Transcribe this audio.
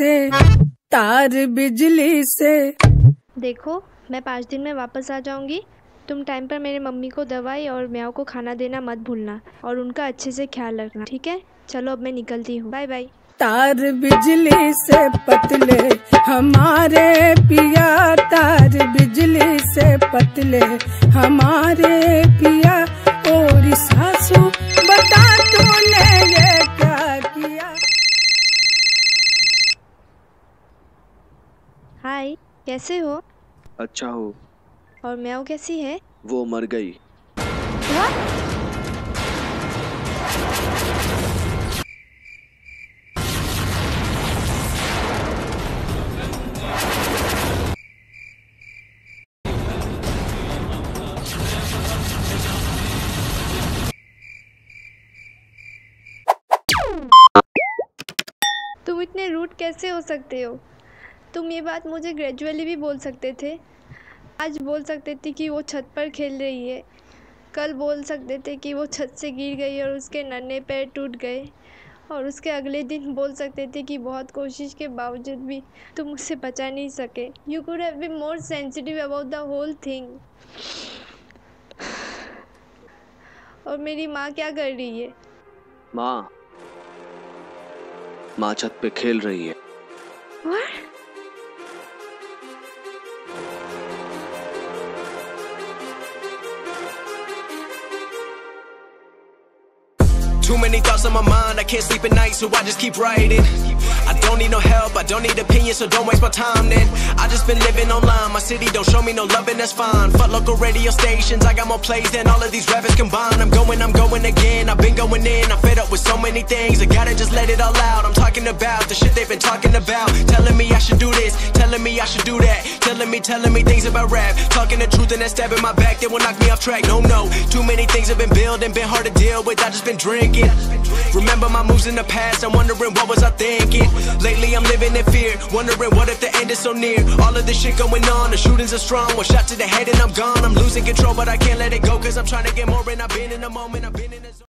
से, तार बिजली से। देखो मैं 5 दिन में वापस आ जाऊंगी। तुम टाइम पर मेरे मम्मी को दवाई और म्याऊ को खाना देना मत भूलना और उनका अच्छे से ख्याल रखना, ठीक है? चलो अब मैं निकलती हूँ, बाय बाय। तार बिजली से पतले हमारे पिया, तार बिजली से पतले हमारे पिया। और सासू बता तूने ये क्या किया। हाय, कैसे हो? अच्छा हो। और म्याऊ कैसी है? वो मर गई। What? तुम इतने रूड कैसे हो सकते हो? तुम ये बात मुझे ग्रेजुअली भी बोल सकते थे। आज बोल सकते थे कि वो छत पर खेल रही है, कल बोल सकते थे कि वो छत से गिर गई और उसके नन्हे पैर टूट गए, और उसके अगले दिन बोल सकते थे कि बहुत कोशिश के बावजूद भी तुम उसे बचा नहीं सके। You could have been more sensitive about the whole thing. और मेरी माँ क्या कर रही है? माँ छत पे खेल रही है। What? Too many thoughts on my mind, I can't sleep at night, so I just keep writing. I don't need no help, I don't need opinions, so don't waste my time then. I just been living online, my city don't show me no love and that's fine. Fuck local radio stations, I got more plays than all of these rappers combined. I'm going again, I've been going in, I'm fed up with so many things, I gotta just let it all out. I'm talking about the shit they've been talking about, telling me I should do this, telling me I should do that, telling me things about rap, talking the truth and then stabbing my back, they will knock me off track. No, too many things have been building, been hard to deal with, I just been drinking. Remember my moves in the past, I'm wondering what was I thinking. Lately I'm living in fear, wondering what if the end is so near. All of this shit going on, the shootings are strong, one shot to the head and I'm gone. I'm losing control but I can't let it go, cause I'm trying to get more and I've been in the moment, I've been in the zone.